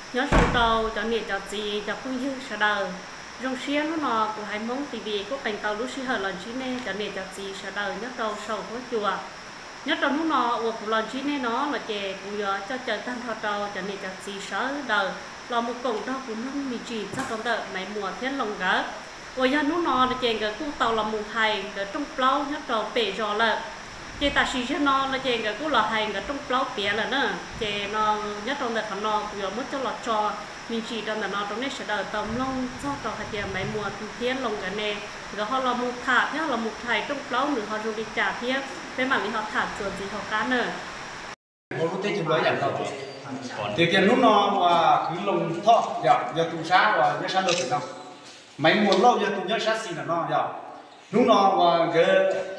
nhớ sầu tàu cho nhiệt cho gì cho cũng như sợ đời rong xía nó của hai món tivi của cảnh tàu lúc xí hở lần chín nè cho nhiệt cho gì sợ đời nhớ tàu sầu có chùa nhớ tàu nó của lần chín nè nó là chè của giờ cho trời tan thọ tàu cho nhiệt cho gì sợ đời là một cổng đó cũng không bị chỉ chắc trong đợi mấy mùa thiên lòng gỡ rồi giờ nó là chè cái cung tàu là một hai cái trong plau nhớ tàu bể rò là chè ta xí cho nó là chè cái cũng là hai cái trong plau bể là nữa chè nó nhớ trong đợt nó của giờ mất cho lọt trò mình chỉ trong đợt nó trong này sẽ đợi tầm long cho tàu hạt chè mấy mùa thiên lòng cái này rồi họ là một thả theo là một thải trong plau nữa họ dùng đi trả thiếp cái mà họ thả chuột gì họ cá nữa một lúc tết chừng đó giảm đâu thì tiền lúc nó và cứ lồng thọ giờ tù xá và nhớ sát được không mấy muốn lâu giờ tù nhớ sát xin là nó giờ lúc nó và cái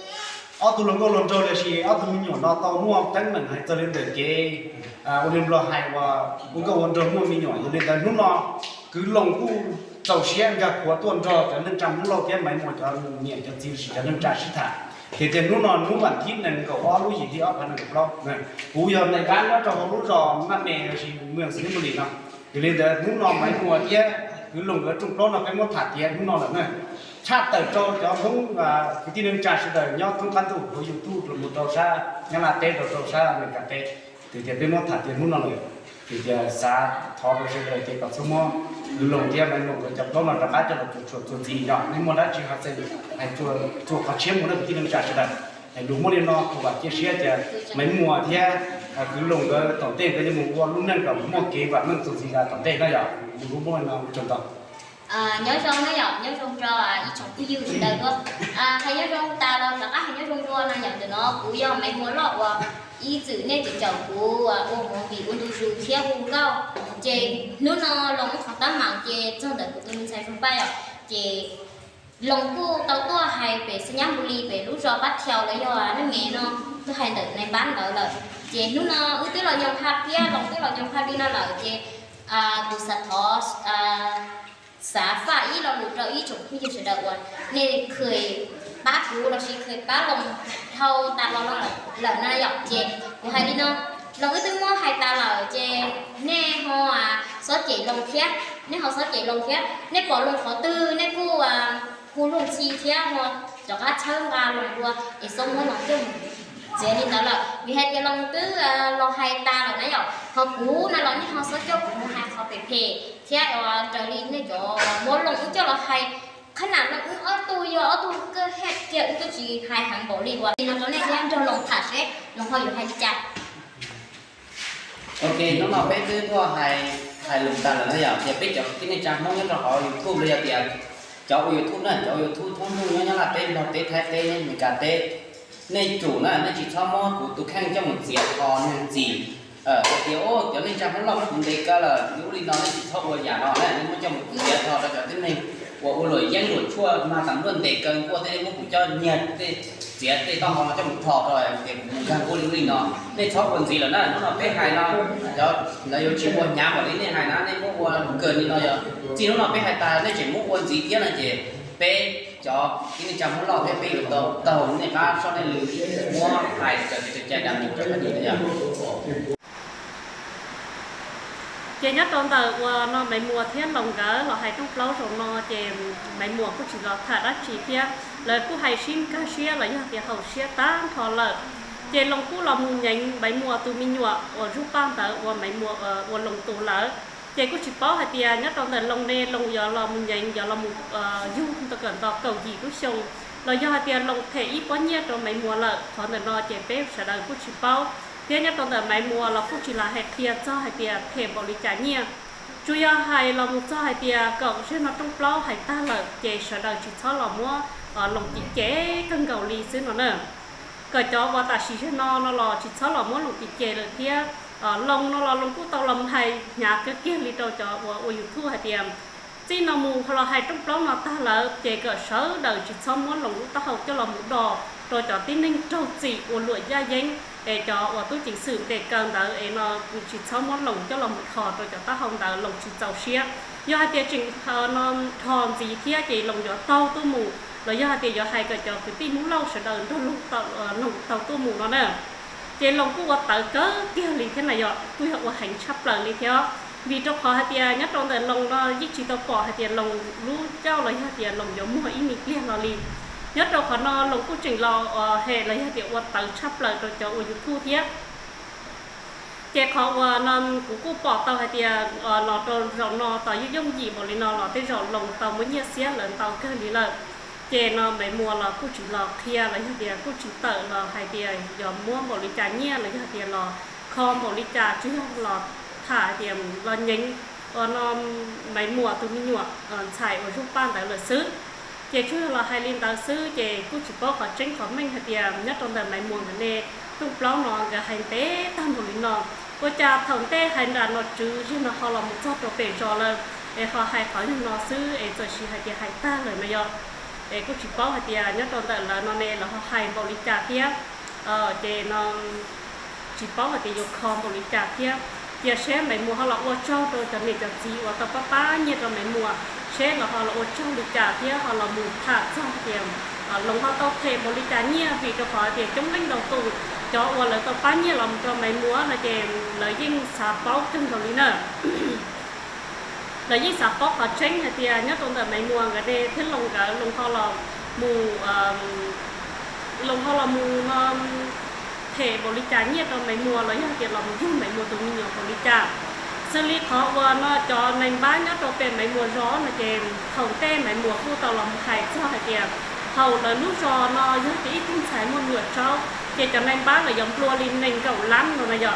ở tù lồng câu lồng trâu là gì ở tù mình nhỏ nó tàu mua tránh mình hay cho lên để cái ôn đêm lo hay và cũng câu lồng trâu mua mình nhỏ cho nên là lúc nó cứ lồng cu trâu xe ra của tuần trâu cho nên trong lúc lâu cái mấy một cho nhẹ cho gì cho nên trả sĩ thả thì tiền lúc nó lúc bản thiết này cậu có lúc gì thì ở phần này đâu này cú giờ này bán nó cho lúc rồi năm mẹ thì mượn xử lý một điểm nào thì lên tới lúc nó mấy mùa kia cứ lùng cái trung đó là cái món thạch tiền lúc nó là này chát tờ cho không cái tin nên trả sự đời nhau không căn tụ của YouTube rồi một đầu xa nhưng là tết đầu xa mình cả tết thì cái món thạch tiền lúc nó rồi thì giờ xa thọ được sự đời thì có số món lồng kia mấy một chập đó mà ra bắt cho nó chuột gì nhỏ nên muốn đã chỉ học sinh hay chuột có chiếm một cái tin nên trả sự đời đúng một điều nó của bạn chia sẻ cho mấy mùa thì cứ lồng cái tổng tiền cái mùa lúcนั้นก็một kế và nâng số gì là tổng tiền đó giờ đúng một nó chuẩn tổng nhớ trong nó dọc nhớ trong cho ý chọn cái dư sự đời cơ hay nhớ trong ta đâu là hay nhớ trong cho nó nhận từ nó của do mấy mùa lọ và ý chữ nên chỉ chọn của ông bị ôn du theo vùng cao chè nếu nó lòng nó tám mạng chè trong đời của tôi mình sai không bay à chè lòng cô tàu to hay về sinh nhám buli về lúc rồi bắt theo lấy do nó nghe nó tôi hay đợt này bán lợi lợi chè lúc nó ưu tiên là dòng hạt kia lòng tiên là dòng hạt đi nó lợi chè từ sạch thọ xả phải ý là lụt rồi ý chụp như sự đời rồi nên cười bác cũ là chỉ cười bác lòng thâu ta lo là lợi nó dọc chè của hai đi nó lòng cái thứ mua hai ta lợi chè nè ho số chỉ lòng khét nếu họ số chỉ lòng khét nếu bỏ lòng khó tư nếu cô lòng chi thế ho cho các cháu ra lòng qua để xong nó lòng chung dễ nên đó là vì hai cái lòng tứ lòng hai ta là nãy giờ họ cũ nó nói như họ số chốt của hai họ phải phê thế trở đi này cho mỗi lòng cũng cho là hay khả năng là cũng ở tôi cơ hết kiểu tôi chỉ hai hàng bỏ đi qua thì nó này em cho lòng thả sẽ lòng hơi hai chặt ok nó mà bé cứ thua hai lùng ta là nó giờ thì biết cho cái này trang mong cho họ YouTube bây giờ thì cháu YouTube này cháu YouTube thông minh nó là tên nó tên thay tên nên mình cả tên nên chủ là nó chỉ cho món của tụ khang cho một diệt còn gì thì ô cho nên trang nó lọc mình đây cả là nếu đi nó chỉ cho vừa nhà nó này nên nó cho một diệt thôi là cái này của lưỡi dân lưỡi chua mà tắm luôn để cần qua thế nó cũng cho nhiệt thì diệt thì tao họ cho một thọ rồi thì càng cô đi nó nên cho còn gì là nó bé hai nó đó là yêu chịu buồn nhà mà đến này hai nó nên mua buồn cười như nó giờ chỉ nó bé hai ta nên chỉ mua buồn gì tiếc là chỉ bé cho cái chồng nó lo bé được tàu này cá cho nên mua hai chạy đam mình cho cái gì nữa chè nhất trong tờ nó mấy mùa thiên lòng gỡ là hai trong lâu rồi nó chè mấy mùa cũng chỉ là thả đất chỉ kia lời cũng hay xin cá xía là như thế hậu xía tan thọ lợi chè lòng cũng là mùa nhánh mấy mùa từ mình nhọ ở rút băng tờ và mấy mùa ở lòng tù lỡ chè cũng chỉ bao hai tiền nhất trong tờ lòng nè lòng giờ là mùa nhánh giờ là mùa du ta cần đọc cầu gì cũng xong là do hai tiền lòng thể ít bao nhiêu rồi mấy mùa lợi thọ tờ nó chè bé sẽ đời cũng chỉ bao thế nhất trong tờ mấy mùa là cũng chỉ là hai tiền cho hai tiền thèm bảo lý trả nhiều chủ yếu hai là một cho hai tiền cậu sẽ nó trong lâu hai ta là chè sẽ đời chỉ cho là mua lòng chỉ chế cân cầu ly xứ nó nữa cậu cho vào ta chỉ nó là chỉ cho là mua lòng chỉ chế được kia lòng nó là lòng của tàu lòng hay nhà cái kia ly trâu cho ở YouTube hai tiền chỉ nó mù hoặc là hai trong lâu nó ta là chè cỡ sáu đời chỉ cho mua lòng của ta học cho lòng đỏ rồi cho tin ninh trâu chỉ của lụa gia danh để cho tôi chỉnh sửa để cần đỡ để nó chỉ cho món lòng cho lòng một thọ rồi cho ta không đỡ lòng chỉ giàu xía do hai tiền chỉnh nó thòn gì kia chỉ lòng cho tàu tôi mù rồi do hai tiền cho hai cái cho cái tin muốn lâu sẽ đỡ nó lúc tàu tôi mù nó nè chỉ lòng của tờ cớ kia liền thế này rồi tôi học hành chấp lời đi theo vì trong khó tiền nhất trong đời lòng nó ít chỉ tao bỏ tiền lòng lú trao lấy tiền lòng giống mua ý mình liền là liền nhất trong khó nó lòng cũng chỉnh lo hệ lấy tiền qua tự chấp lại rồi cho YouTube thiết cái khó nó cũng bỏ tao tiền nó rồi nó tao dùng gì bỏ lên nó tới rồi lòng tao mới nhớ xé lần tao cái gì là cái nó mấy mua là cũng chỉ là kia lấy tiền cũng chỉ tự là hai tiền giờ mua bỏ lên trả nhẹ lấy tiền là không bỏ lên trả chứ không là thả tiền là nhánh nó mấy mùa tụi mình nhọ xài ở trong ban tại là xứ chế chú là hai liên tàu xứ chế cũng chỉ có khỏi tránh khỏi mình hạt tiền nhất trong đời mấy mùa này trong lâu nó cái hành tế tam một linh nó có cha thằng tế hành đàn nó chứ chứ nó họ là một số đồ bể trò là để họ hay khỏi nó xứ để rồi chỉ hạt tiền hay ta rồi mà giờ để cũng chỉ có hạt tiền nhất trong đời là nó này là họ hay vào lịch trả kia chế nó chỉ có hạt tiền dùng không vào lịch trả kia giờ sẽ mấy mùa họ là ô châu rồi cho nên cho gì và tập ba như trong mấy mùa sẽ là họ là ô châu lịch trả kia họ là mùa thả trong tiền lồng họ tao thêm một lịch trả nhia vì cho họ tiền chống đánh đầu tù cho và là tập ba như làm cho mấy mùa là tiền lợi dinh xả bao trong đầu lý nè lợi dinh xả bao họ tránh hay tiền nhất trong mấy mùa cái đây thế lồng cả lồng họ là mùa nó thể bổ lý trà nhiệt trong mấy mùa lấy hàng tiền lòng chung mấy mùa tụi mình nhiều bổ lý trà xử lý khó và nó cho nền bán nhất trong bên mấy mùa gió là kèm thầu tên mấy mùa khu tàu lòng hải cho hải tiền hầu là lúc cho nó dưới cái tinh thái một nửa cho kể cho nền bán là giống lúa lên nền cầu lắm rồi này giờ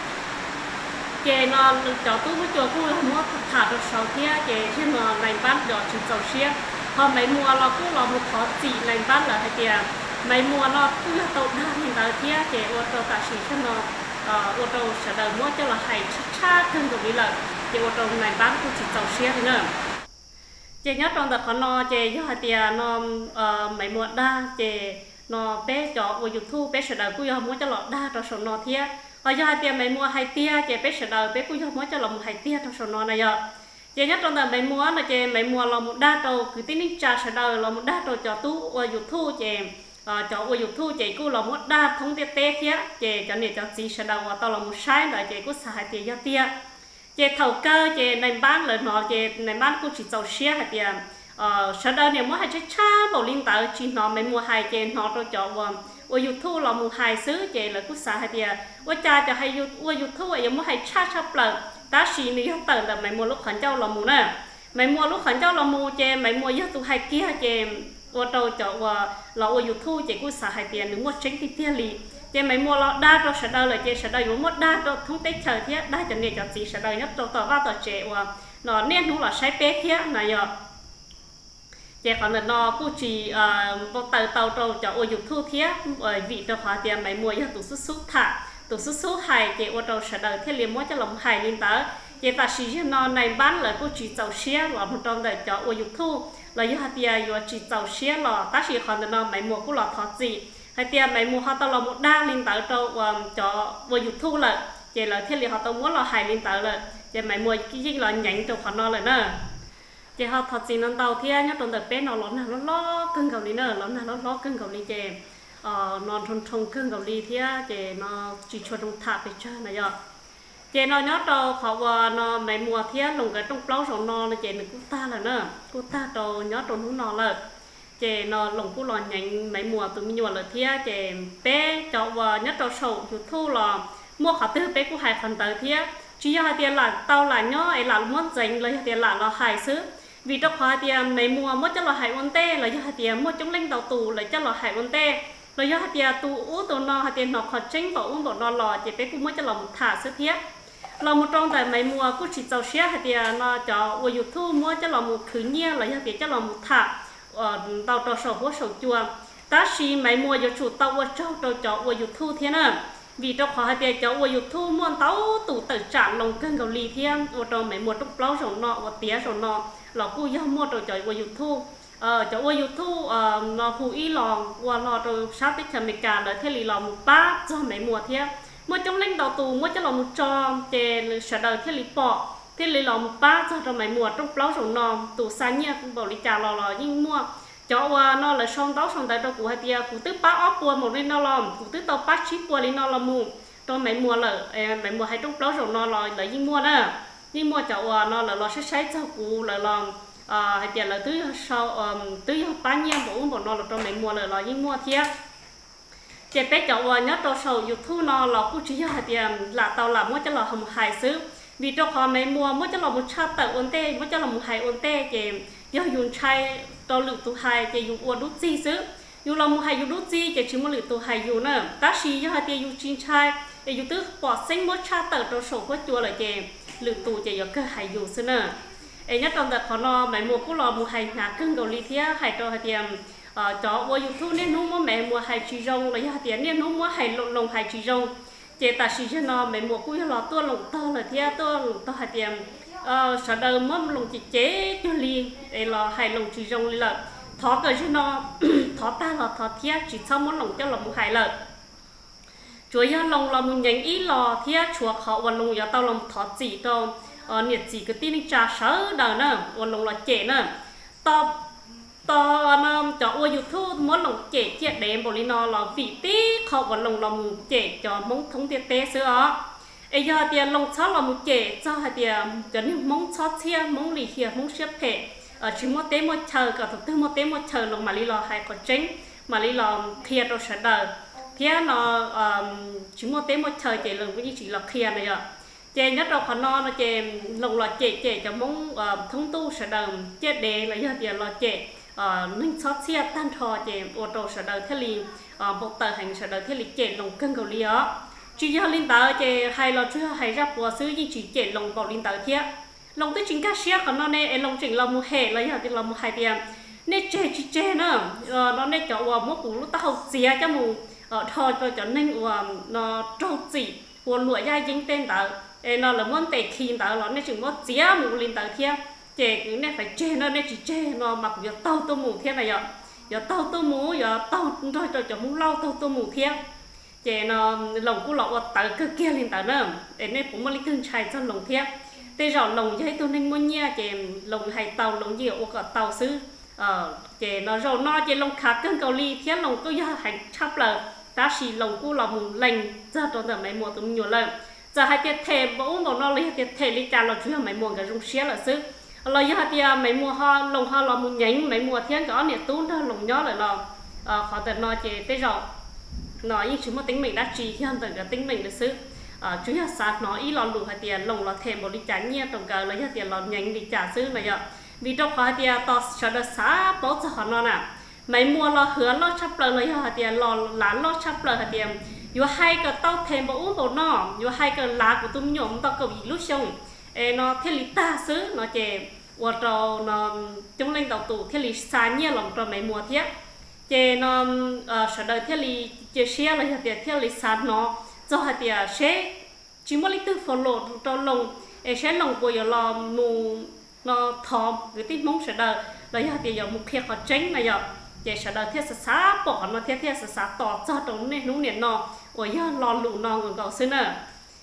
kể nó cho tôi với chùa tôi mua thả được 6 thia kể khi mà nền bán đỏ chỉ dầu xia hôm mấy mùa nó cũng là một khó chỉ nền bán là hải tiền mấy mùa nó cứ là tàu đa hiện tại kia cái ô tô taxi cho nó ô tô sẽ đầu mua cho là hay chắc hơn của đi lợi cái ô tô này bán cũng chỉ tàu xe thôi nữa chị nhớ trong tập nó chị do hai tiền nó mấy mùa đa chị nó bé cho ô YouTube bé sẽ đầu cũng do mua cho lọ đa cho số nó thiệt do hai tiền mấy mùa hai tia chị bé sẽ đầu bé cũng do mua cho lọ một hai tia cho số nó này giờ chị nhớ trong tập mấy mùa là chị mấy mùa là một đa trâu cứ tính trà sẽ đầu là một đa trâu cho tú ô YouTube chị cho ô YouTube chị cũng là một đa thông tiết tế kia chị cho nên cho chị sẽ đầu tao là một sai là chị cũng xài tiền cho tiền chị thầu cơ chị nền bán là nó chị nền bán cũng chỉ giàu xe hạt tiền sau đó nếu muốn hay chơi cha bảo linh tạo chỉ nó mấy mua hai chị nó cho ô YouTube là một hai xứ chị là cũng xài hạt tiền ô cha cho hay ô YouTube vậy muốn hay cha sắp lần ta xí này hết tận là mấy mua lúc khẩn châu là một nè mấy mua lúc khẩn châu là một chị mấy mua nhất tụ hai kia chị ô tô cho là ô YouTube chị cũng xài hai tiền nếu mua tránh thì tiền lì chị mấy mua là đa cho sẽ đời là chị sẽ đời mua đa cho thông tết chờ thế đa cho nên cho chị sẽ đời nhất cho tao vào tao chị nó nên cũng là sai bé thế này giờ chị còn là nó cũng chỉ tàu cho ô YouTube thế bởi vì cho họ tiền mấy mua cho tụ xuất thả tụ xuất hai chị ô tô sẽ đời thế liền mua cho lòng hai liên tới chị ta chỉ nó này bán là cũng chỉ giàu xe là một trong đời cho ô YouTube là do hạt tiền do chỉ tàu xe là ta chỉ còn là mấy mua cũng là thoát gì hạt tiền mấy mua họ tao là một đa liên tới cho vô YouTube lại chỉ là thế liền họ tao muốn là hai liên tới lại chỉ mấy mua cái gì là nhánh trong phần nó lại nữa chỉ họ thoát gì nó tàu thế nhá trong đời bé nó lo cưng cầu đi nữa nó lo cưng cầu đi chè nó trông cưng cầu đi thế chè nó chỉ cho trong tháp để chơi này giờ chị nó nhớ đâu họ nó mấy mùa thế lồng cái trong plau sầu nó là chị mình cũng ta là nữa cũng ta đâu nhớ trong lúc nó là chị nó lồng cũng là nhánh mấy mùa tụi mình là thế chị bé cho nhớ đâu sầu chủ thu là mua khảo tư bé cũng hai phần tới thế chỉ hai tiền là tao là nhớ ấy là muốn dành lấy tiền là hai xứ vì trong hai tiền mấy mùa mất cho là hai vấn tê là hai tiền mua chống linh tàu tù lấy cho là hai vấn tê là hai tiền tù ú tù nó hai tiền nó khó tránh bảo uống bảo nó lò chị bé cũng mất cho là một thả xứ thiết là một trong tại mấy mùa cũng chỉ giàu xe hay thì nó cho ô YouTube mua cho là một thứ nhia là như thế cho là một thả tàu trò sầu hố sầu chua ta chỉ mấy mùa giờ chủ tàu ô châu tàu cho ô YouTube thế nào vì trong khoảng hai tiền cho ô YouTube mua tàu tủ tự trạng lòng cơn gạo lì thêm ô trong mấy mùa trong plau sầu nọ và tía sầu nọ là cô giao mua tàu cho ô YouTube cho ô YouTube nó phụ ý lòng và nó rồi sát tích chấm cả là thế lì lòng một bát cho mấy mùa thế mua trong linh đầu tù mua cho lòng một tròn để sợ đời thế lì bỏ thế lì lòng một bát cho mấy mùa trong plau sầu nọ tủ sáng nha bảo lì trà lò nhưng mua cho nó là xong táo xong tại đâu của hai tia của tứ bát ốp bùa một lên nó lòng của tứ tàu bát chip bùa lên nó là mù trong mấy mùa là mấy mùa hay trong plau sầu nọ là nhưng mua đó nhưng mua chậu nó là lo sẽ cho cụ là hay tiền là tứ sau tứ bán nhiêu bộ nó là trong mình mua là nhưng mua thiệt chị bé chậu nhớ trong sầu YouTube nó là cũng chỉ hay tiền là tàu là mua cho là hầm hải xứ vì trong họ mình mua mua cho là một cha tự ổn tê mua cho là một hải ổn tê chị do dùng chai cho lượng tu hai chị dùng uốn đút gì xứ dùng là một hải dùng đút gì chị chỉ mua lượng tu hai dùng nữa ta chỉ do hai tiền dùng chín chai để dùng tứ bỏ sinh một cha tự trong sầu có chua là chị lượng tu chị do cơ hải dùng xứ nữa ấy nhất trong đợt họ nó mấy mua cũng là một hải nhà cưng cầu ly thiệt hải cho hai tiền cho qua YouTube nên nó mẹ mua hải chỉ rong là hai tiền nên nó mua hải lồng hải chỉ rong chị ta chỉ cho nó mẹ mua cũng là tua lồng to là thiệt tua lồng to hai tiền sau đó mắm lồng chỉ chế cho ly để là hải lồng chỉ rong là thọ cái cho nó thọ ta là thọ thiệt chỉ sau món lồng cho lồng hải lợn chuối lồng là một nhánh ít lò thiệt chùa họ và lồng giờ tao lồng thọ chỉ tao nhiệt chỉ cái tin trà sớ đời nữa và lồng là chế nữa to nó cho qua YouTube muốn lồng chế chế để bộ lý nó là vị tí họ và lồng là một chế cho món thống tiết tế sữa ấy giờ tiền lồng sót là một chế cho hai tiền cho nên món sót chia món lì khía món xếp hệ chỉ một tế một chờ cả thực tư một tế một chờ lồng mà lý lò hay có tránh mà lý lò khía đâu sẽ đời thế nó chỉ một tế một chờ chế lồng cái chỉ là khía này ạ chế nhất là khó nó chế lồng là chế cho món thông tu sẽ đời chế để là giờ tiền là chế nên sót xe tan thò chế ô tô sẽ đời thế li một tờ hành sẽ đời thế li chế lồng cân cầu li á chỉ do linh tờ chế hay là chưa hay ra của xứ gì chỉ chế lồng vào linh tờ thiệt lồng tới chính các xe của nó này lồng chỉnh là một hệ là giờ thì là một hai tiền nên chế nữa nó nên cho một cú lúc tao xía cho mù thò cho nên nó trâu chỉ buồn lụa ra dính tên tờ nó là muốn tệ khi tờ nó nên chừng có xía mù linh tờ thiệt chế cứ nên phải chế nó nên chỉ chế nó mặc giờ tao tô mù thiệt này giờ tao tô mù giờ tao rồi cho muốn lau tao tô mù thiệt chế nó lồng cú lọ tờ cơ kia linh tờ nữa để nên cũng mới thương trai cho lồng thiệt tê rõ lồng dây tôi nên muốn nha chế lồng hay tàu lồng gì ô cả tàu xứ chế nó rồi nó chế lồng khác cân cầu ly thiết lồng tôi giờ hành chắp là ta xì lồng cú là mùng lành giờ tôi giờ mấy mùa tôi nhiều lần giờ hai tiệt thể bố một nó lấy tiệt thể lấy trà là chú mấy mùa cái rung xía là xứ là giờ hai tiệt mấy mùa ho lồng ho là mùng nhánh mấy mùa thiên có nè tún đó lồng nhó lại là khó tận nó chế tê rõ nói như chúng mà tính mình đã trì hơn từ cái tính mình được xứ chú nhà sát nó ý lon đủ hai tiền lồng là thèm một đi trả nhẹ tổng cả lấy hai tiền lon nhánh đi trả xứ này ạ vì trong hai tiền to cho nó xá bó cho họ nó nè mấy mua lo hứa lo chắp lời lấy hai tiền lon lán lo chắp lời hai tiền vừa hai cái tao thèm bộ uống bộ nó vừa hai cái lá của tôi nhổm tao cầu gì lúc xong nó thiết lý ta xứ nó chè qua trò nó chúng lên đầu tủ thiết lý xa nhẹ lòng trò mấy mua thiết chè nó sợ đời thiết lý chè xe lấy hai tiền thiết lý xa nó do hai tiền sẽ chỉ một lít tư follow cho lồng sẽ lồng của giờ là mù nó thò cái tí mông sẽ đời lấy hai tiền giờ một kia họ tránh này giờ để sẽ đời thiết xã bỏ nó thiết xã tỏ cho trong này nung niệm nó ở giờ lo lụ nó còn cậu xưa nữa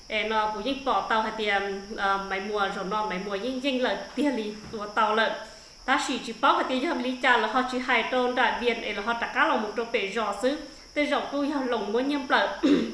nó cũng những bỏ tàu hai tiền mấy mùa rồi nó mấy mùa những là tiền li của tàu lợn ta chỉ bảo hai tiền giờ lý trả là họ chỉ hai trôn đại viên là họ đặt cá là một trâu bể giò xứ tới giò tôi lồng muốn nhâm lợn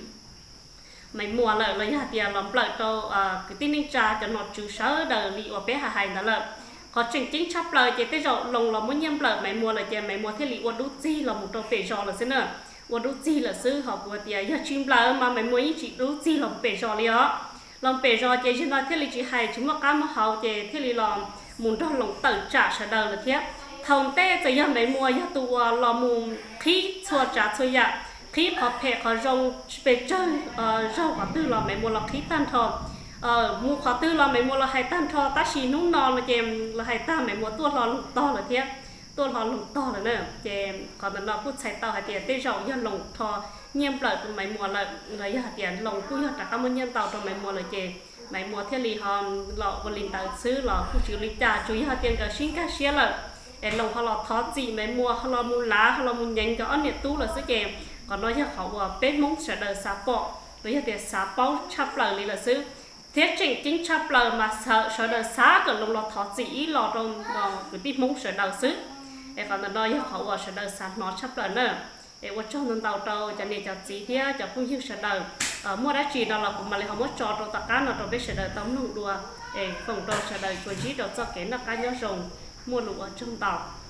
mấy mùa lợn lấy hạt tiền làm lợn cho cái tin ninh trà cho nó chú sớ đời li ở bé hai đó lợn họ chỉnh chính chắp lời chỉ tới rồi lồng là muốn nhâm lợn mấy mùa là chỉ mấy mùa thế li uốn đút gì là một trâu bể giò là xứ nữa uốn đút gì là xứ họ của tiền giờ chim lợn mà mấy mùa chỉ đút gì là bể giò li á làm bể giò chỉ cho nó thế li chỉ hai chúng nó cá mà họ chỉ thế li làm muốn cho lồng tự trả sẽ đời là thế thòng tê giờ giờ mấy mùa giờ tụ là muốn khí xua trả xua dạ khí họ phê họ rong về chơi rau họ tư là mấy mùa là khí tan thọ mua họ tư là mấy mùa là hai tan thọ ta chỉ nung non là chèm là hai ta mấy mùa tua lò lồng to là thế tua lò lồng to là nữa chèm còn mình nó phút xài tàu hai tiền tê rau giờ lồng thọ nhiễm lợi từ mấy mùa là giờ tiền lồng cũng giờ trả cảm ơn nhân tàu trong mấy mùa là chè mấy mùa thế li họ lọ và linh tàu xứ lọ cũng chịu lý trả chú ý họ tiền cả xin các xe là lồng họ lọ thọ gì mấy mùa họ lọ mua lá họ lọ mua nhánh cho nhiệt tú là xứ chèm còn nói cho họ bên mông sẽ đời xả bỏ với tiền xả bao chắp lời là xứ thiết chỉnh chính chắp lời mà sợ đời xả còn lồng lọt thọ chỉ lọt trong cái bên mông sẽ đời xứ còn nói cho họ sẽ đời xả nó chắp lời nữa để qua cho nên tàu tàu cho nên cho chỉ thế cho cũng như sẽ đời mua đã chỉ đó là cũng mà lại họ muốn cho tất cả nó trong bên sẽ đời tống nụ đùa phòng đầu trả lời của chỉ đầu cho cái là cá nhớ rồng mua lụa trong tàu